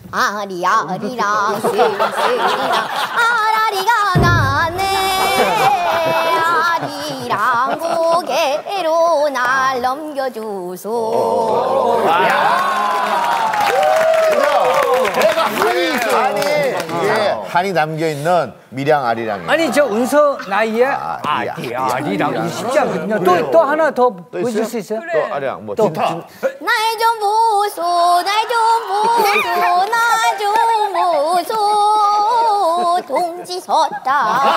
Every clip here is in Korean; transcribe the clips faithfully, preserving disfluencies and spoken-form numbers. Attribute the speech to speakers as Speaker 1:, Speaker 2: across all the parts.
Speaker 1: 아리 아리랑 쓰쓰리랑 아라리가 나네 아리랑 고개로 날 넘겨주소.
Speaker 2: 내가 한이 있어. 한이 예, 한이 남겨 있는 미량 아리랑이.
Speaker 3: 아니 저 운서 나이에 아리 아리랑 쉽지 않거든요. 또 또 하나 더 보여줄 수 있어요?
Speaker 2: 또 아리랑 뭐
Speaker 3: 또.
Speaker 2: 기타.
Speaker 1: 날 좀 보소 날 좀 보소 날 좀 보소 동지 섰다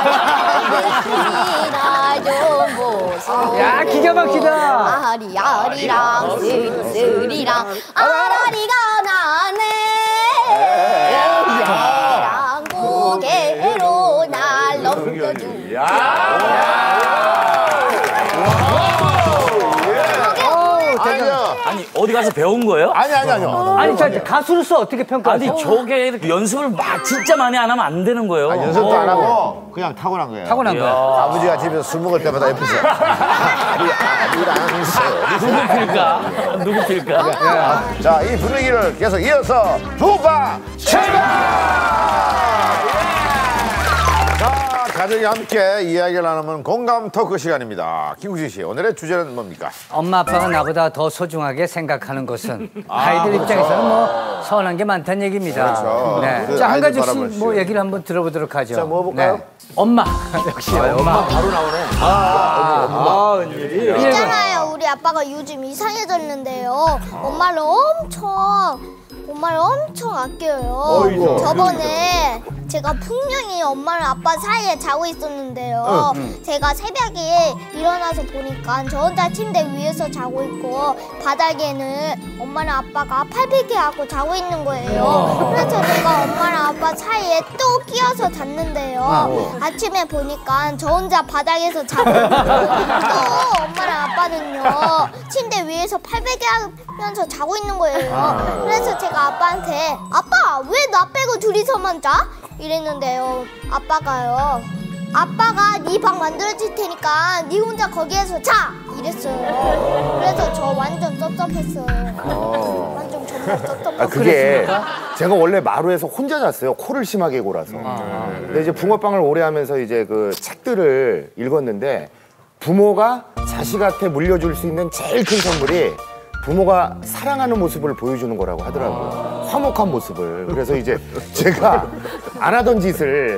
Speaker 1: 날 좀 보소.
Speaker 3: 야 기가 막히다.
Speaker 1: 아리 아리랑 쓰쓰리랑 아라리가 나네 아리랑 고개로 날 넘겨주.
Speaker 4: 아니 어디 가서 배운 거예요?
Speaker 2: 아니 아니 아니요.
Speaker 3: 아니 저 가수로서 어떻게 평가하세요?
Speaker 4: 아니 저게 이렇게 연습을 막 진짜 많이 안 하면 안 되는 거예요.
Speaker 2: 아, 연습도 안 하고 그냥 타고난 거예요.
Speaker 3: 타고난 거야.
Speaker 2: 아버지가 집에서 술 먹을 때마다 옆에서 아리 아리랑 써.
Speaker 4: 누구 필까? 누구 필까?
Speaker 2: 자, 이 분위기를 계속 이어서 두바 최강! 자, 가족이 함께 이야기를 나누는 공감 토크 시간입니다. 김국진 씨, 오늘의 주제는 뭡니까?
Speaker 3: 엄마 아빠가 나보다 더 소중하게 생각하는 것은 아이들 입장에서는 뭐 서운한 게 많다는 얘기입니다.
Speaker 2: 그렇죠.
Speaker 3: 네.
Speaker 2: 그
Speaker 3: 자, 한
Speaker 2: 아이들
Speaker 3: 가지씩
Speaker 2: 바라볼
Speaker 3: 뭐
Speaker 2: 수.
Speaker 3: 얘기를 한번 들어보도록 하죠.
Speaker 2: 자, 뭐 볼까요?
Speaker 3: 네. 엄마. 역시 엄마.
Speaker 2: 엄마 바로 나오네.
Speaker 3: 아, 은일이.
Speaker 1: 있잖아요. 우리 아빠가 요즘 이상해졌는데요. 엄마를 엄청 엄마를 엄청 아껴요.
Speaker 2: 어이구.
Speaker 1: 저번에 제가 분명히 엄마랑 아빠 사이에 자고 있었는데요. 제가 새벽에 일어나서 보니까 저 혼자 침대 위에서 자고 있고 바닥에는 엄마랑 아빠가 팔베개하고 자고 있는 거예요. 그래서 제가 엄마랑 아빠 사이에 또 끼어서 잤는데요. 아침에 보니까 저 혼자 바닥에서 자고 있고 또 엄마랑 아빠는요 침대 위에서 팔베개 하면서 자고 있는 거예요. 그래서 제가 아빠한테 아빠 왜 나 빼고 둘이서만 자? 이랬는데요. 아빠가요. 아빠가 네 방 만들어줄 테니까 네 혼자 거기에서 자! 이랬어요. 그래서 저 완전 섭섭했어요. 완전 정말 섭섭했어요.
Speaker 5: 아, 그게 제가 원래 마루에서 혼자 잤어요. 코를 심하게 골아서. 근데 이제 붕어빵을 오래 하면서 이제 그 책들을 읽었는데 부모가 자식한테 물려줄 수 있는 제일 큰 선물이 부모가 사랑하는 모습을 보여주는 거라고 하더라고요. 화목한 모습을. 그래서 이제 제가 안 하던 짓을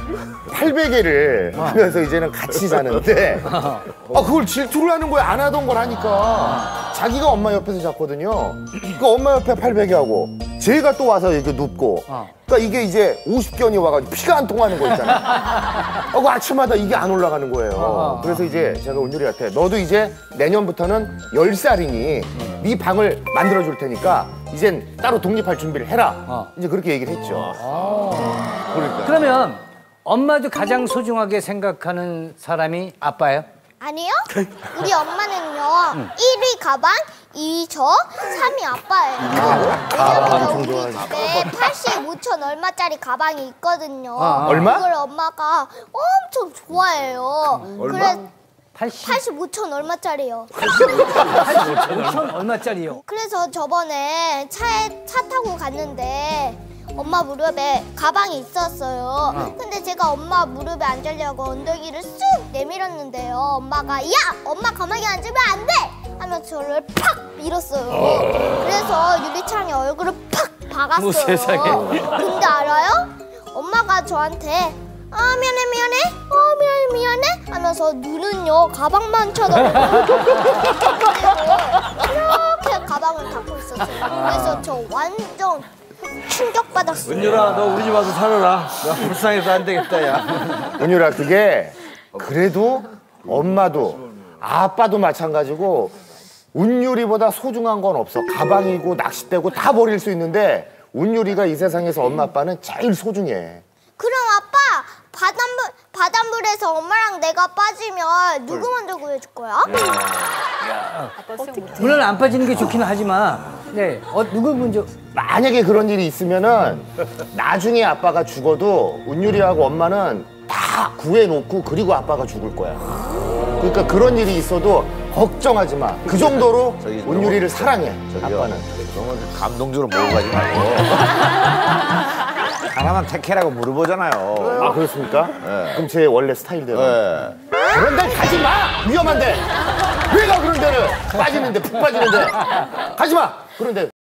Speaker 5: 팔베개를 하면서 이제는 같이 자는데 아 그걸 질투를 하는 거야. 안 하던 걸 하니까. 자기가 엄마 옆에서 잤거든요. 그 엄마 옆에 팔베개하고 제가 또 와서 이렇게 눕고 그러니까 이게 이제 오십 견이 와가지고 피가 안 통하는 거 있잖아. 아, 그 아침마다 이게 안 올라가는 거예요. 그래서 이제 제가 은율이한테 너도 이제 내년부터는 열 살이니 네 방을 만들어줄 테니까 이젠 따로 독립할 준비를 해라. 이제 그렇게 얘기를 했죠.
Speaker 3: 그러니까. 그러면 엄마도 가장 소중하게 생각하는 사람이 아빠예요?
Speaker 1: 아니요. 우리 엄마는요. 일 위 가방, 이 위 저, 삼 위 아빠예요. 왜냐면 우리 집에 팔십오천 얼마짜리 가방이 있거든요.
Speaker 5: 얼마?
Speaker 1: 그걸 엄마가 엄청 좋아해요. 그래 팔십오천 얼마짜리요.
Speaker 3: 팔십오천 얼마짜리요?
Speaker 1: 그래서 저번에 차에 차 타고 갔는데 엄마 무릎에 가방이 있었어요. 근데 제가 엄마 무릎에 앉으려고 엉덩이를 쑥 내밀었는데요. 엄마가 야! 엄마 가방에 앉으면 안 돼! 하면서 저를 팍 밀었어요. 그래서 유리창에 얼굴을 팍 박았어요.
Speaker 4: 뭐 세상에.
Speaker 1: 근데 알아요? 엄마가 저한테 아 미안해 미안해 어 미안해 미안해 하면서 눈은요 가방만 쳐다보고 이렇게 가방을 닫고 있었어요. 그래서 저 완전 충격받았어요.
Speaker 6: 은율아 너 우리 집 와서 살아라. 나 불쌍해서 안 되겠다 야.
Speaker 5: 은율아 그게 그래도 엄마도 아빠도 마찬가지고 은율이보다 소중한 건 없어. 가방이고 낚싯대고 다 버릴 수 있는데 은율이가 이 세상에서 엄마 아빠는 제일 소중해.
Speaker 1: 그럼 아빠 바닷물, 바닷물에서 엄마랑 내가 빠지면 누구 먼저 구해줄 거야?
Speaker 3: 물론 안 빠지는 게 좋기는 하지만 네, 어, 누구 먼저?
Speaker 5: 만약에 그런 일이 있으면은 나중에 아빠가 죽어도 은율이하고 엄마는 다 구해놓고 그리고 아빠가 죽을 거야. 그러니까 그런 일이 있어도 걱정하지 마. 그 정도로 은율이를 사랑해.
Speaker 2: 저기요,
Speaker 5: 아빠는.
Speaker 2: 너무 감동적으로 몰고 가지 말고 사람은 택해라고 물어보잖아요.
Speaker 5: 아 그렇습니까?
Speaker 2: 네.
Speaker 5: 그럼 제 원래 스타일대로.
Speaker 2: 네.
Speaker 5: 그런 데 가지 마! 위험한데! 왜 가 그런 데를? 빠지는데, 푹 빠지는데. 가지 마! 그런데.